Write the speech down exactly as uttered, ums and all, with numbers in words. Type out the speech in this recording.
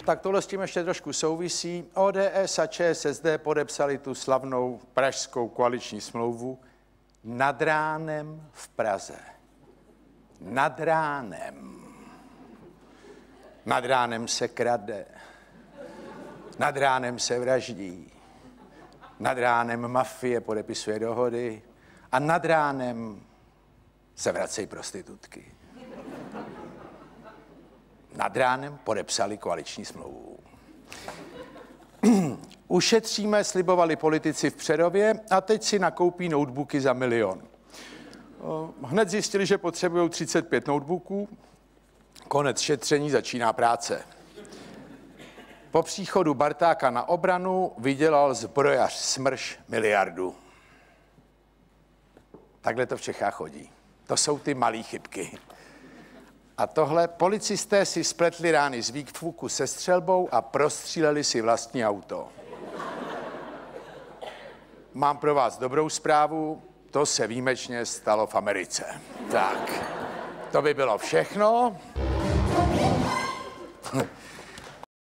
tak tohle s tím ještě trošku souvisí. O D S a Č S S D podepsali tu slavnou pražskou koaliční smlouvu nad ránem v Praze. Nad ránem. Nad ránem se krade. Nad ránem se vraždí. Nad ránem mafie podepisuje dohody. A nad ránem se vracejí prostitutky. Nad ránem podepsali koaliční smlouvu. Ušetříme, slibovali politici v Přerově a teď si nakoupí notebooky za milion. Hned zjistili, že potřebují třicet pět notebooků. Konec šetření, začíná práce. Po příchodu Bartáka na obranu vydělal zbrojař Smrš miliardu. Takhle to v Čechách chodí. To jsou ty malé chybky. A tohle policisté si spletli rány z výfuku se střelbou a prostříleli si vlastní auto. Mám pro vás dobrou zprávu, to se výjimečně stalo v Americe. Tak, to by bylo všechno.